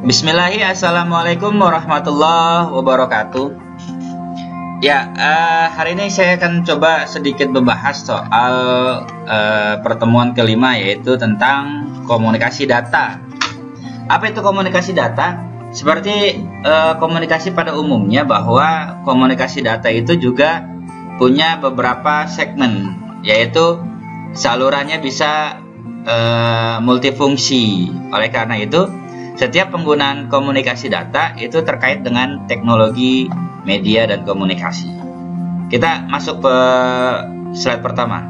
Bismillahirrahmanirrahim. Assalamualaikum warahmatullahi wabarakatuh. Ya, hari ini saya akan coba sedikit membahas soal pertemuan kelima, yaitu tentang komunikasi data. Apa itu komunikasi data? Seperti komunikasi pada umumnya, bahwa komunikasi data itu juga punya beberapa segmen, yaitu salurannya bisa multifungsi. Oleh karena itu, setiap penggunaan komunikasi data itu terkait dengan teknologi, media, dan komunikasi. Kita masuk ke slide pertama.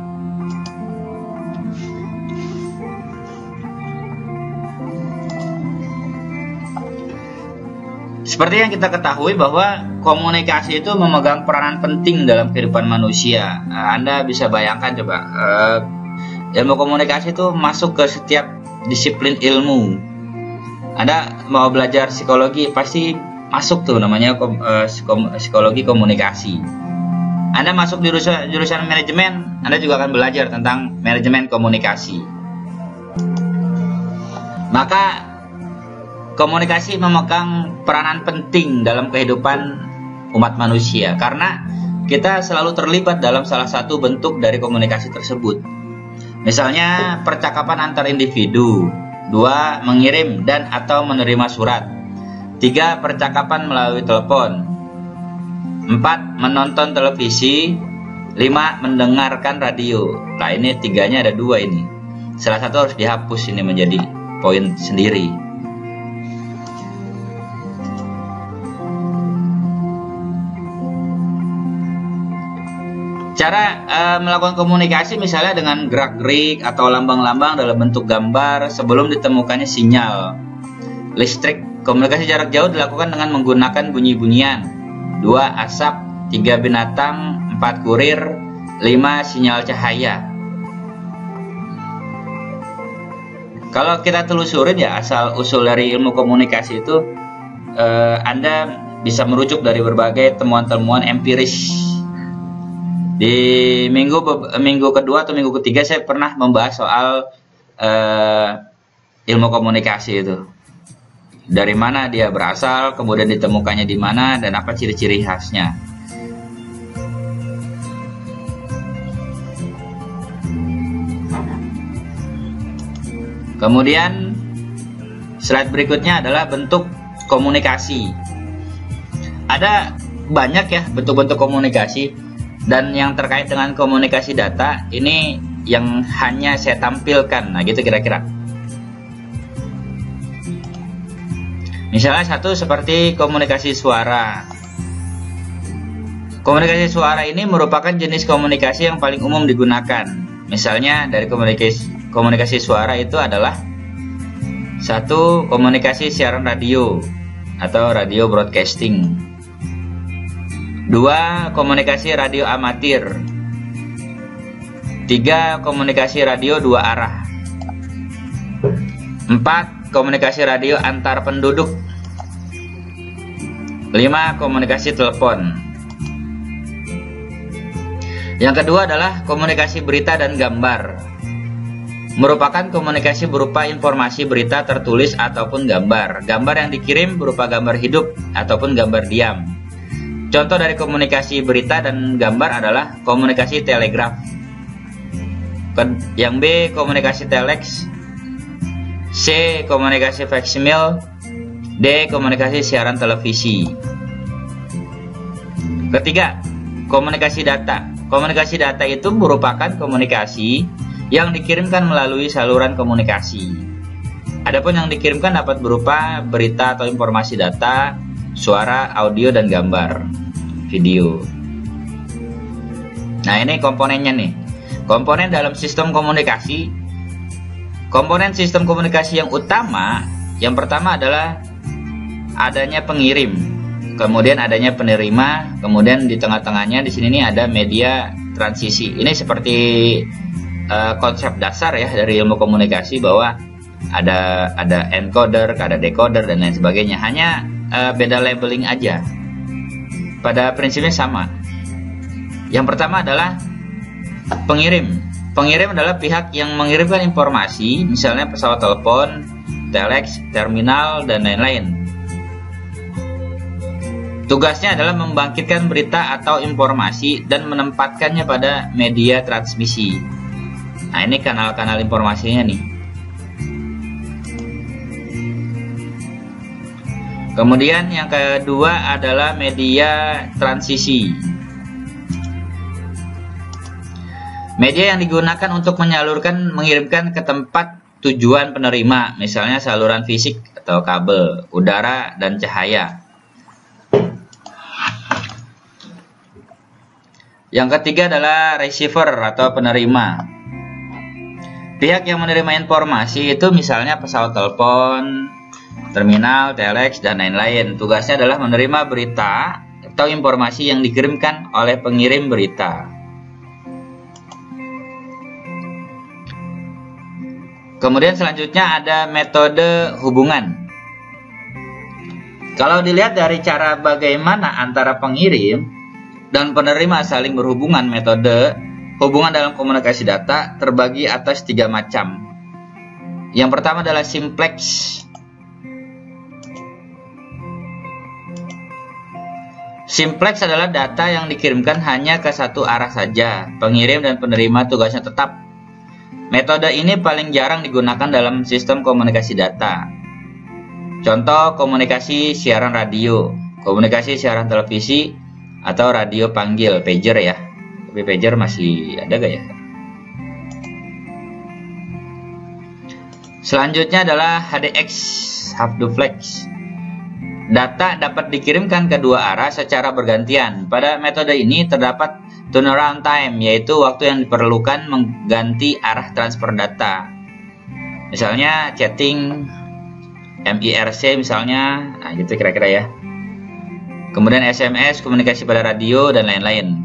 Seperti yang kita ketahui bahwa komunikasi itu memegang peranan penting dalam kehidupan manusia. Anda bisa bayangkan coba, ilmu komunikasi itu masuk ke setiap disiplin ilmu. Anda mau belajar psikologi, pasti masuk tuh namanya psikologi komunikasi. Anda masuk di jurusan manajemen, Anda juga akan belajar tentang manajemen komunikasi. Maka komunikasi memegang peranan penting dalam kehidupan umat manusia, karena kita selalu terlibat dalam salah satu bentuk dari komunikasi tersebut. Misalnya percakapan antar individu. 2. Mengirim dan atau menerima surat. 3. Percakapan melalui telepon. 4. Menonton televisi. 5. Mendengarkan radio. Nah, ini tiganya ada 2 ini. Salah satu harus dihapus, ini menjadi poin sendiri. Cara melakukan komunikasi misalnya dengan gerak-gerik atau lambang-lambang dalam bentuk gambar sebelum ditemukannya sinyal listrik. Komunikasi jarak jauh dilakukan dengan menggunakan bunyi-bunyian. 2. Asap. 3. Binatang. 4. Kurir. 5. Sinyal cahaya. Kalau kita telusurin ya asal-usul dari ilmu komunikasi itu, Anda bisa merujuk dari berbagai temuan-temuan empiris. Di minggu kedua atau minggu ketiga saya pernah membahas soal ilmu komunikasi itu. Dari mana dia berasal, kemudian ditemukannya di mana, dan apa ciri-ciri khasnya. Kemudian slide berikutnya adalah bentuk komunikasi. Ada banyak ya bentuk-bentuk komunikasi. Dan yang terkait dengan komunikasi data, ini yang hanya saya tampilkan. Nah gitu kira-kira. Misalnya satu seperti komunikasi suara. Komunikasi suara ini merupakan jenis komunikasi yang paling umum digunakan. Misalnya dari komunikasi suara itu adalah satu, komunikasi siaran radio atau radio broadcasting. 2. Komunikasi radio amatir. 3. Komunikasi radio 2 arah. 4. Komunikasi radio antar penduduk. 5. Komunikasi telepon. Yang kedua adalah komunikasi berita dan gambar. Merupakan komunikasi berupa informasi berita tertulis ataupun gambar. Gambar yang dikirim berupa gambar hidup ataupun gambar diam. Contoh dari komunikasi berita dan gambar adalah komunikasi telegraf. Yang B, komunikasi telex. C, komunikasi faksimil. D, komunikasi siaran televisi. Ketiga, komunikasi data. Komunikasi data itu merupakan komunikasi yang dikirimkan melalui saluran komunikasi. Adapun yang dikirimkan dapat berupa berita atau informasi data, suara, audio, dan gambar, video. Nah ini komponennya nih. Komponen dalam sistem komunikasi. Komponen sistem komunikasi yang utama, yang pertama adalah adanya pengirim, kemudian adanya penerima, kemudian di tengah-tengahnya di sini nih ada media transisi. Ini seperti konsep dasar ya dari ilmu komunikasi, bahwa ada encoder, ada decoder, dan lain sebagainya. Hanya beda labeling aja. Pada prinsipnya sama. Yang pertama adalah pengirim. Pengirim adalah pihak yang mengirimkan informasi, misalnya pesawat telepon, telex, terminal, dan lain-lain. Tugasnya adalah membangkitkan berita atau informasi dan menempatkannya pada media transmisi. Nah, ini kanal-kanal informasinya nih. Kemudian yang kedua adalah media transisi. Media yang digunakan untuk mengirimkan ke tempat tujuan penerima, misalnya saluran fisik atau kabel, udara, dan cahaya. Yang ketiga adalah receiver atau penerima. Pihak yang menerima informasi itu misalnya pesawat telepon, terminal, telex, dan lain-lain. Tugasnya adalah menerima berita atau informasi yang dikirimkan oleh pengirim berita. Kemudian selanjutnya ada metode hubungan. Kalau dilihat dari cara bagaimana antara pengirim dan penerima saling berhubungan, metode hubungan dalam komunikasi data terbagi atas 3 macam. Yang pertama adalah simplex. Simplex adalah data yang dikirimkan hanya ke satu arah saja. Pengirim dan penerima tugasnya tetap. Metode ini paling jarang digunakan dalam sistem komunikasi data. Contoh komunikasi siaran radio, komunikasi siaran televisi, atau radio panggil, pager ya. Tapi pager masih ada gak ya? Selanjutnya adalah HDX, half duplex. Data dapat dikirimkan ke dua arah secara bergantian. Pada metode ini terdapat turnaround time, yaitu waktu yang diperlukan mengganti arah transfer data. Misalnya chatting, MIRC misalnya, nah gitu kira-kira ya. Kemudian SMS, komunikasi pada radio, dan lain-lain.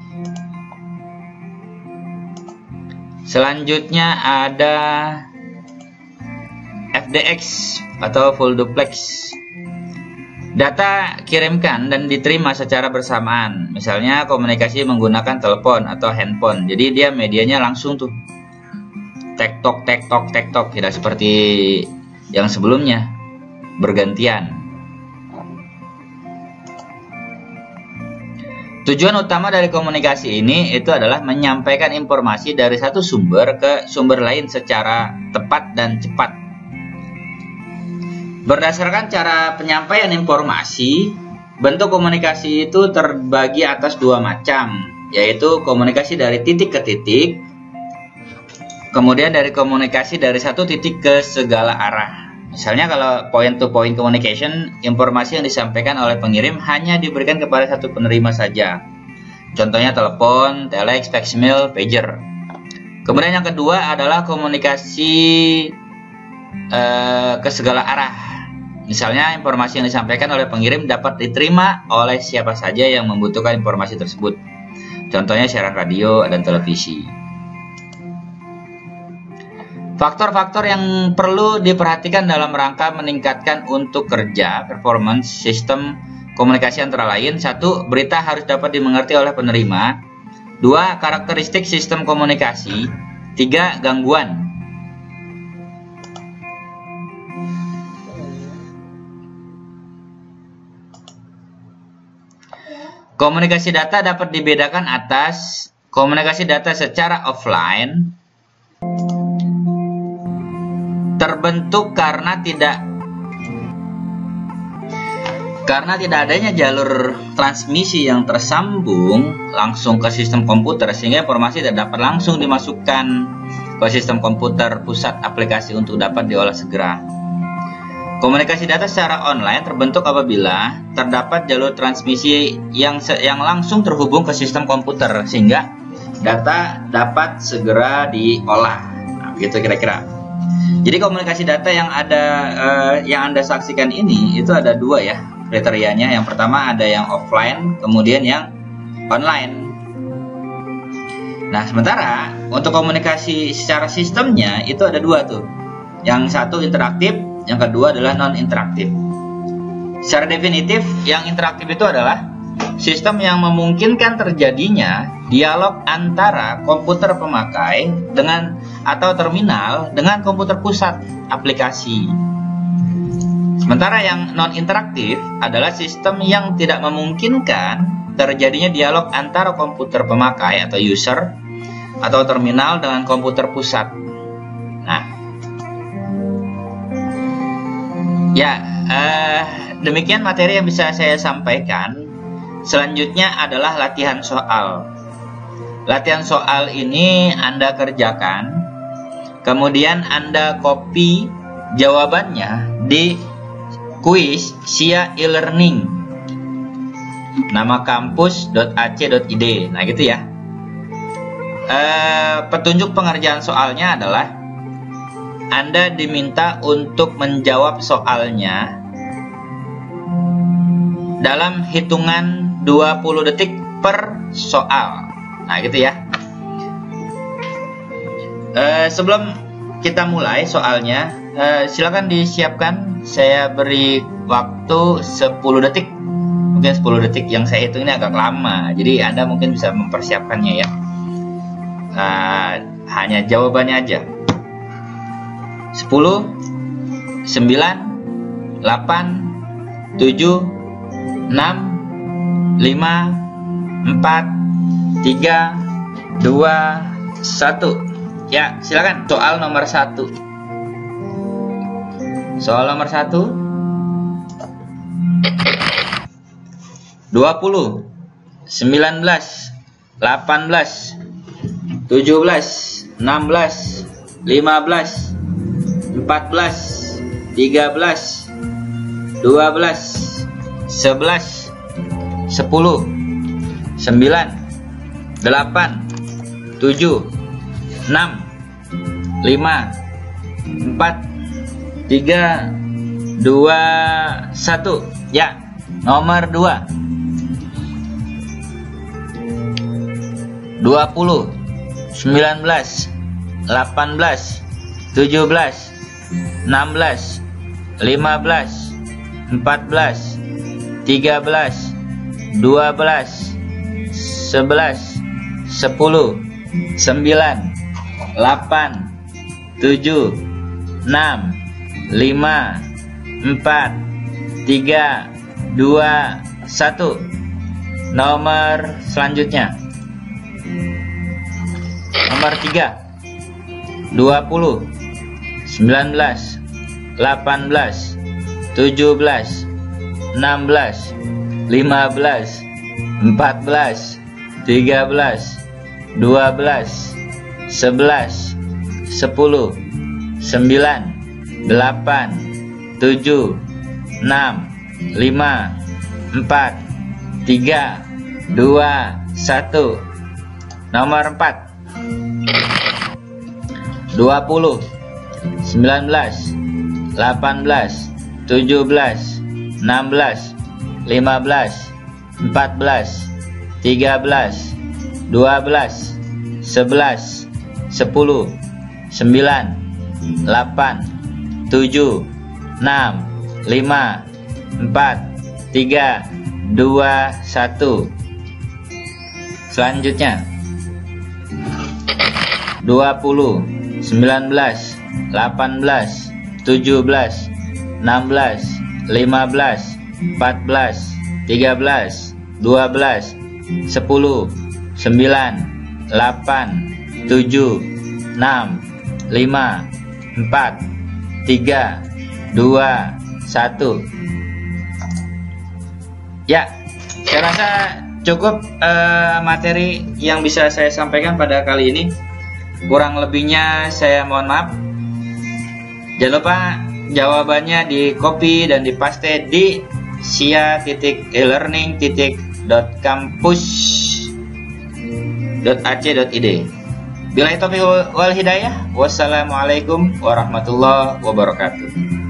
Selanjutnya ada FDX atau full duplex. Data kirimkan dan diterima secara bersamaan. Misalnya komunikasi menggunakan telepon atau handphone. Jadi dia medianya langsung tuh. Tektok, tektok, tektok. Tidak seperti yang sebelumnya. Bergantian. Tujuan utama dari komunikasi ini itu adalah menyampaikan informasi dari satu sumber ke sumber lain secara tepat dan cepat. Berdasarkan cara penyampaian informasi, bentuk komunikasi itu terbagi atas 2 macam, yaitu komunikasi dari titik ke titik, kemudian dari komunikasi dari satu titik ke segala arah. Misalnya kalau point to point communication, informasi yang disampaikan oleh pengirim hanya diberikan kepada satu penerima saja. Contohnya telepon, telex, faxmail, pager. Kemudian yang kedua adalah komunikasi ke segala arah. Misalnya informasi yang disampaikan oleh pengirim dapat diterima oleh siapa saja yang membutuhkan informasi tersebut. Contohnya siaran radio dan televisi. Faktor-faktor yang perlu diperhatikan dalam rangka meningkatkan untuk kerja performance sistem komunikasi antara lain: 1. Berita harus dapat dimengerti oleh penerima. 2. Karakteristik sistem komunikasi. 3. Gangguan. Komunikasi data dapat dibedakan atas komunikasi data secara offline, terbentuk karena tidak adanya jalur transmisi yang tersambung langsung ke sistem komputer, sehingga informasi tidak dapat langsung dimasukkan ke sistem komputer pusat aplikasi untuk dapat diolah segera. Komunikasi data secara online terbentuk apabila terdapat jalur transmisi yang langsung terhubung ke sistem komputer, sehingga data dapat segera diolah. Nah, begitu kira-kira. Jadi komunikasi data yang Anda saksikan ini itu ada 2 ya kriterianya. Yang pertama ada yang offline, kemudian yang online. Nah, sementara untuk komunikasi secara sistemnya itu ada 2 tuh. Yang satu interaktif, yang kedua adalah non-interaktif. Secara definitif, yang interaktif itu adalah sistem yang memungkinkan terjadinya dialog antara komputer pemakai dengan atau terminal dengan komputer pusat aplikasi. Sementara yang non-interaktif adalah sistem yang tidak memungkinkan terjadinya dialog antara komputer pemakai atau user atau terminal dengan komputer pusat. Nah, ya, demikian materi yang bisa saya sampaikan. Selanjutnya adalah latihan soal. Latihan soal ini Anda kerjakan, kemudian Anda copy jawabannya di kuis SIA e-learning, nama kampus.ac.id. Nah, gitu ya. Petunjuk pengerjaan soalnya adalah Anda diminta untuk menjawab soalnya dalam hitungan 20 detik per soal. Nah, gitu ya. Sebelum kita mulai soalnya, silakan disiapkan. Saya beri waktu 10 detik. Mungkin 10 detik yang saya hitung ini agak lama, jadi Anda mungkin bisa mempersiapkannya ya. Hanya jawabannya aja. 10, 9, 8, 7, 6, 5, 4, 3, 2, 1. Ya, silakan. Soal nomor 1. Soal nomor 1. 20, 19, 18, 17, 16, 15, 14, 13, 12, 11, 10, 9, 8, 7, 6, 5, 4, 3, 2, 1. Ya, nomor 2. 20, 19, 18, 17, 16, 15, 14, 13, 12, 11, 10, 9, 8, 7, 6, 5, 4, 3, 2, 1. Nomor selanjutnya. Nomor 3. 20, 19, 18, 17, 16, 15, 14, 13, 12, 11, 10, 9, 8, 7, 6, 5, 4, 3, 2, 1. Nomor 4. 20, 19, 18, 17, 16, 15, 14, 13, 12, 11, 10, 9, 8, 7, 6, 5, 4, 3, 2, 1. Selanjutnya 20, 19, 18, 17, 16, 15, 14, 13, 12, 10, 9, 8, 7, 6, 5, 4, 3, 2, 1. Ya, saya rasa cukup materi yang bisa saya sampaikan pada kali ini. Kurang lebihnya saya mohon maaf. Jangan lupa jawabannya di copy dan di paste di sia.elearning.campus.ac.id. Billahi taufiq wal hidayah. Wassalamualaikum warahmatullahi wabarakatuh.